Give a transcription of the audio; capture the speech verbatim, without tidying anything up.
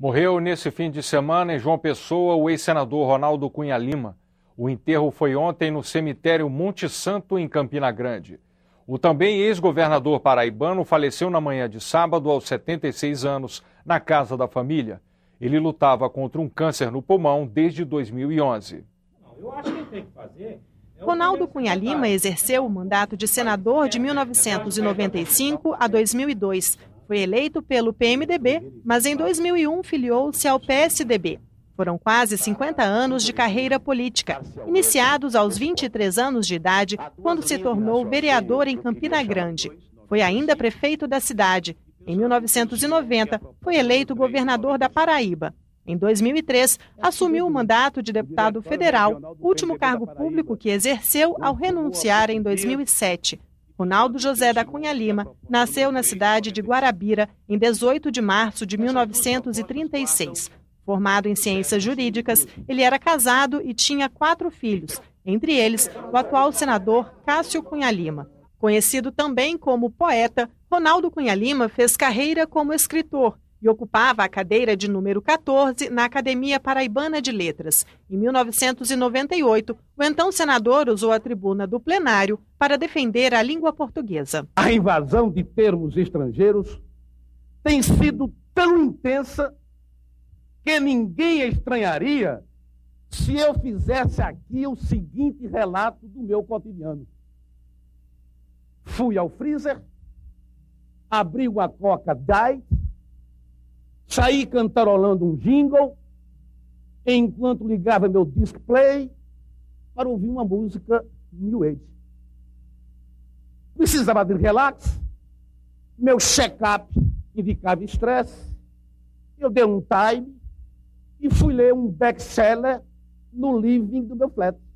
Morreu nesse fim de semana em João Pessoa o ex-senador Ronaldo Cunha Lima. O enterro foi ontem no cemitério Monte Santo, em Campina Grande. O também ex-governador paraibano faleceu na manhã de sábado, aos setenta e seis anos, na casa da família. Ele lutava contra um câncer no pulmão desde dois mil e onze. Eu acho que tem que fazer... Ronaldo Cunha Lima exerceu o mandato de senador de mil novecentos e noventa e cinco a dois mil e dois. Foi eleito pelo P M D B, mas em dois mil e um filiou-se ao P S D B. Foram quase cinquenta anos de carreira política, iniciados aos vinte e três anos de idade, quando se tornou vereador em Campina Grande. Foi ainda prefeito da cidade. Em mil novecentos e noventa, foi eleito governador da Paraíba. Em dois mil e três, assumiu o mandato de deputado federal, último cargo público que exerceu ao renunciar em dois mil e sete. Ronaldo José da Cunha Lima nasceu na cidade de Guarabira em dezoito de março de mil novecentos e trinta e seis. Formado em ciências jurídicas, ele era casado e tinha quatro filhos, entre eles o atual senador Cássio Cunha Lima. Conhecido também como poeta, Ronaldo Cunha Lima fez carreira como escritor e ocupava a cadeira de número quatorze na Academia Paraibana de Letras. Em mil novecentos e noventa e oito, o então senador usou a tribuna do plenário para defender a língua portuguesa. A invasão de termos estrangeiros tem sido tão intensa que ninguém estranharia se eu fizesse aqui o seguinte relato do meu cotidiano. Fui ao freezer, abri uma Coca Diet, saí cantarolando um jingle, enquanto ligava meu display para ouvir uma música New Age. Precisava de relax, meu check-up indicava estresse, eu dei um time e fui ler um best-seller no living do meu flat.